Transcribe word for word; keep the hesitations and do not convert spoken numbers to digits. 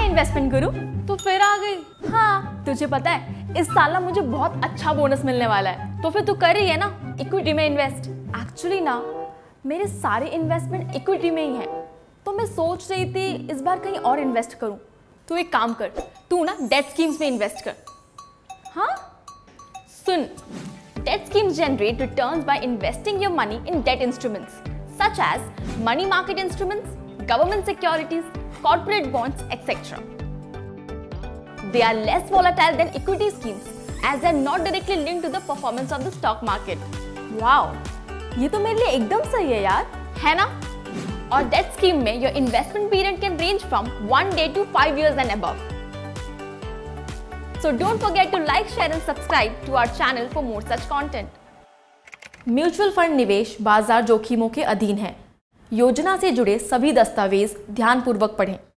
Investment करूं? तो फिर आ गई। हाँ, तुझे पता है इस साल ना मुझे बहुत अच्छा बोनस मिलने वाला है, तो फिर तू कर रही है ना इक्विटी में इन्वेस्ट। एक्चुअली ना मेरे सारे इन्वेस्टमेंट इक्विटी में ही है, तो मैं सोच रही थी इस बार कहीं और इन्वेस्ट करूं। तू एक काम कर, तू ना डेट स्कीम्स में इन्वेस्ट कर। हाँ सुन, debt schemes generate returns by investing your money in debt instruments such as money market instruments, government securities, corporate bonds, et cetera. They are less volatile than equity schemes as they are not directly linked to the performance of the stock market. Wow, ये तो मेरे लिए एकदम सही है यार, है ना? और debt scheme में your investment period can range from one day to five years and above. So don't forget to like, share and subscribe to our channel for more such content. Mutual fund निवेश बाजार जोखिमों के अधीन है। योजना से जुड़े सभी दस्तावेज ध्यानपूर्वक पढ़ें।